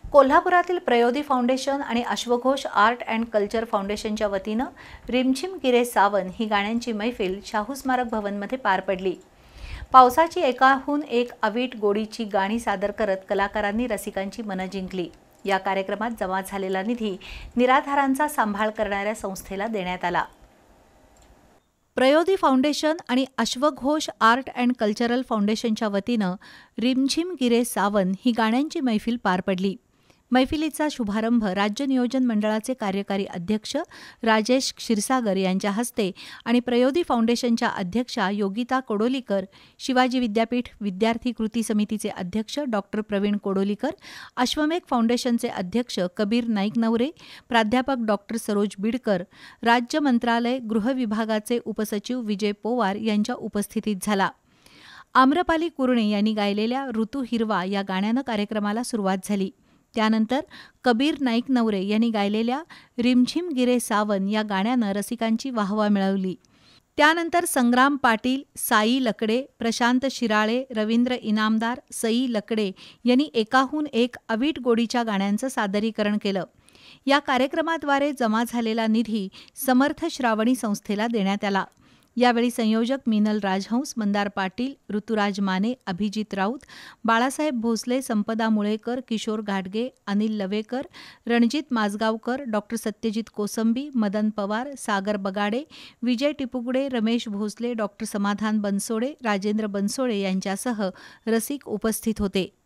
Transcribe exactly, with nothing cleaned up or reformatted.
कोल्हापुरातील प्रयोधी फाउंडेशन आणि अश्वघोष art and culture फाउंडेशनच्या वतीनं रिमझिम गिरे सावन ही गाण्यांची मैफिल शाहू स्मारक भवनमध्ये पार पडली। पावसाची एकाहून एक अवीट गोडीची गाणी सादर करत कलाकारांनी रसिकांची मनं जिंकली। या कार्यक्रमात जमा झालेला निधी निराधारांचा सांभाळ करणाऱ्या संस्थेला देण्यात आला। प्रयोधी फाउंडेशन आणि अश्वघोष आर्ट अँड कल्चरल फाउंडेशनच्या वतीनं रिमझिम गिरे सावन ही गाण्यांची मैफिल पार पडली। मैफिलीचा शुभारंभ राज्य नियोजन मंडळाचे कार्यकारी अध्यक्ष राजेश क्षीरसागर यांच्या हस्ते आणि प्रयोधी फाउंडेशनच्या अध्यक्षा योगिता कोडोलीकर, शिवाजी विद्यापीठ विद्यार्थी कृती समितीचे अध्यक्ष डॉक्टर प्रवीण कोडोलीकर, अश्वमेघ फाउंडेशनचे अध्यक्ष कबीर नाईक नवरे, प्राध्यापक डॉक्टर सरोज बिडकर, राज्य मंत्रालय गृह विभागाचे उपसचिव विजय पोवार यांच्या उपस्थितीत झाला। आम्रपाली कुरणे यांनी गायलेल्या ऋतू हिरवा या गाण्यानं कार्यक्रमाला सुरुवात झाली। त्यानंतर कबीर नाईक नवरे यांनी गायलेल्या रिमझिम गिरे सावन या गाण्यानं रसिकांची वाहवा मिळवली। त्यानंतर संग्राम पाटील, साई लकडे, प्रशांत शिराळे, रवींद्र इनामदार, सई लकडे यांनी एकाहून एक अवीट गोडीच्या गाण्यांचं सादरीकरण केलं। या कार्यक्रमाद्वारे जमा झालेला निधी समर्थ श्रावणी संस्थेला देण्यात आला। यावेळी संयोजक मिनल राजहंस, मंदार पाटील, ऋतुराज माने, अभिजित राऊत, बाळासाहेब भोसले, संपदा मुळेकर, किशोर घाटगे, अनिल लवेकर, रणजित माजगावकर, डॉक्टर सत्यजित कोसंबी, मदन पवार, सागर बगाडे, विजय टिपुगडे, रमेश भोसले, डॉक्टर समाधान बनसोडे, राजेंद्र बनसोडे यांच्यासह रसिक उपस्थित होते।